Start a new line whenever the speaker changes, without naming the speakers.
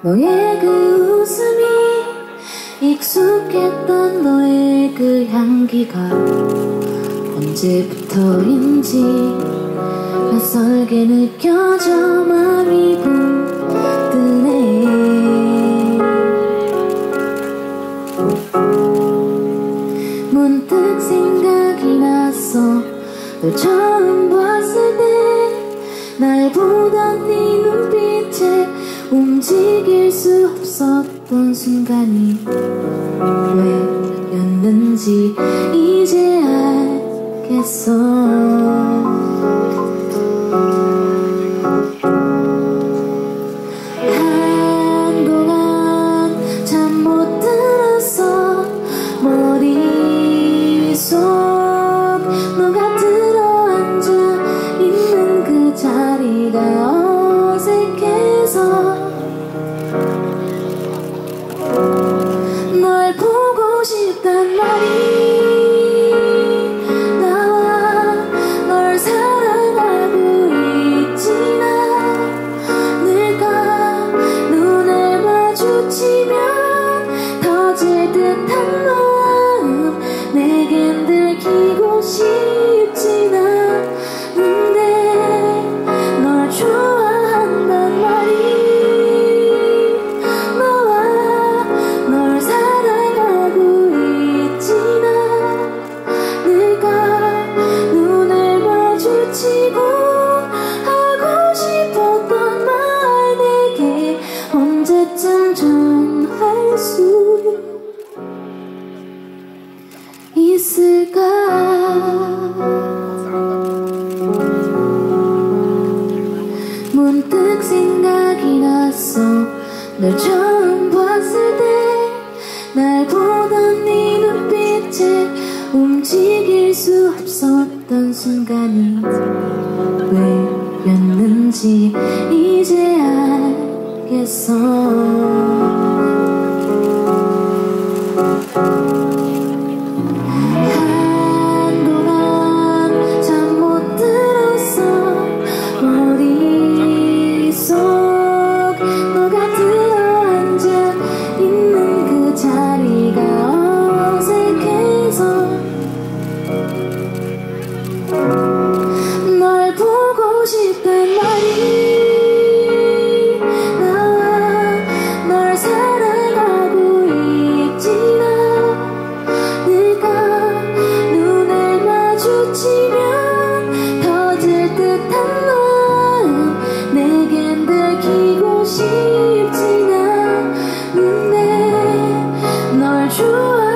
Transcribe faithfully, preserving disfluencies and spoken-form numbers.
너의 그 웃음이 익숙했던 너의 그 향기가 언제부터인지 낯설게 느껴져 마음이 부드네. 문득 생각이 났어. 널 처음 봤을 때 날 보던 네 눈빛에 움직일 수 없었던 순간이 왜였는지 이제 알겠어. 한동안 잠 못 들었어. 머릿속 너가 들어앉아 있는 그 자리가 어색해서 널 보고 싶단 말이 나와. 널 사랑하고 있진 않을까. 눈을 마주치면 터질 듯한 마음 내겐 들키고 싶진 않은데 널 좋아한단 말이 너와 널 사랑하고 있진 않을까. 눈을 마주치고 하고 싶었던 말 내게 언제쯤 전할 수 있을까. 문득 생각이 났어. 널 처음 봤을 때 날 보던 네 눈빛에 움직일 수 없었던 순간이 왜였는지 이제 알겠어. 널 보고 싶단 말이 나와. 널 사랑하고 있진 않을까. 눈을 마주치면 터질 듯한 마음 내겐 들키고 싶진 않은데 널 좋아